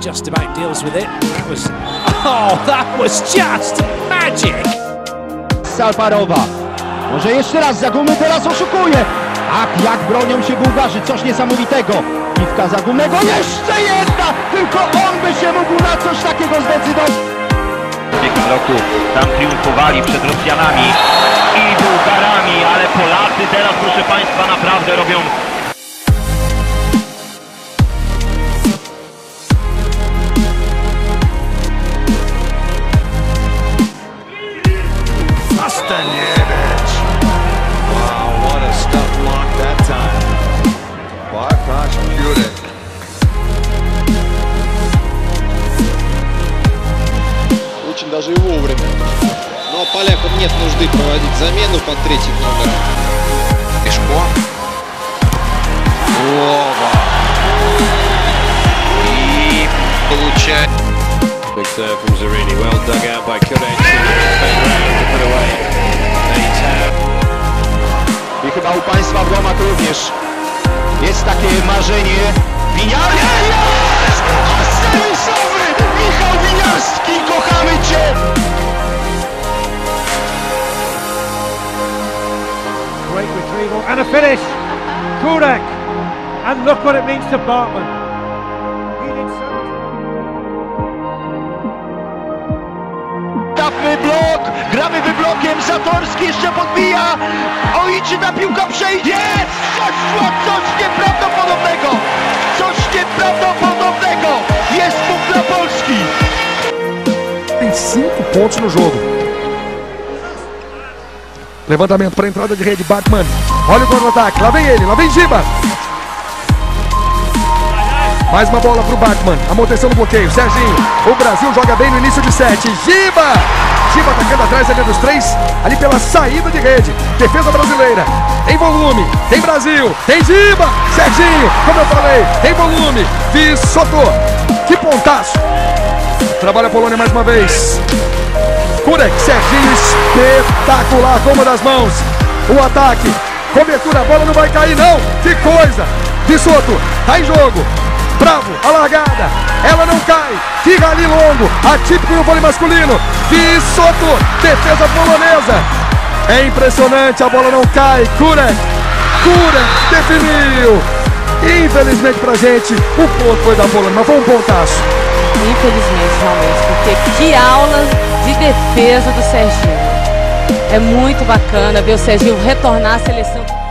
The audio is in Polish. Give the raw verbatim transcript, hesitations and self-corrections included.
just about deals with it. That was, oh, that was just magic! Salparowa. Może jeszcze raz Zagumy teraz oszukuje. Ach, jak bronią się Bułgarzy, coś niesamowitego. Piwka Zagumnego, jeszcze jedna! Tylko on by się mógł na coś takiego zdecydować. W ubiegłym roku tam triumfowali przed Rosjanami i Bułgarami, ale Polacy teraz, proszę Państwa, naprawdę robią... Staniewicz. Wow, what a stuff block that time. Bartosz Kurek. Очень даже и вовремя. Но полякам нет нужды проводить замену под третьим номером. Пешко. Вова. И получает. Big serve from Zarini, well dug out by Kurek. Put away. I chyba u Państwa w domach również jest takie marzenie. Winiarski! Jest! Asyrysowy! Michał Winiarski! Kochamy Cię! Great retrieval and a finish. Kurek. And look what it means to Bartman. He did so much. Dawny blok, gramy wyblokiem, Zatorski jeszcze podbija. Oj, czy ta piłka przejdzie? Jest! Coś, coś nieprawdopodobnego! Coś nieprawdopodobnego! Jest punkt dla Polski! Tem cinco pontos no jogo. Levantamento para a entrada de rede, Batman. Olha o contra-ataque, lá vem ele, lá vem Giba. Mais uma bola para o Batman, amortecendo o bloqueio, Serginho. O Brasil joga bem no início de sete, Giba! Giba atacando atrás ali dos três, ali pela saída de rede. Defesa brasileira, tem volume, tem Brasil, tem Giba! Serginho, como eu falei, tem volume. Vissoto, que pontaço! Trabalha a Polônia mais uma vez. Kurek, Serginho, espetacular, como das mãos. O ataque, cobertura, a bola não vai cair não, que coisa! Vissoto, tá em jogo. Bravo, a largada, ela não cai, fica ali longo, atípico no vôlei masculino. Vissoto, defesa polonesa. É impressionante, a bola não cai. Kurek, Kurek definiu. Infelizmente pra gente, o ponto foi da Polônia, mas foi um pontaço. Infelizmente, realmente, porque que aula de defesa do Serginho. É muito bacana ver o Serginho retornar à seleção.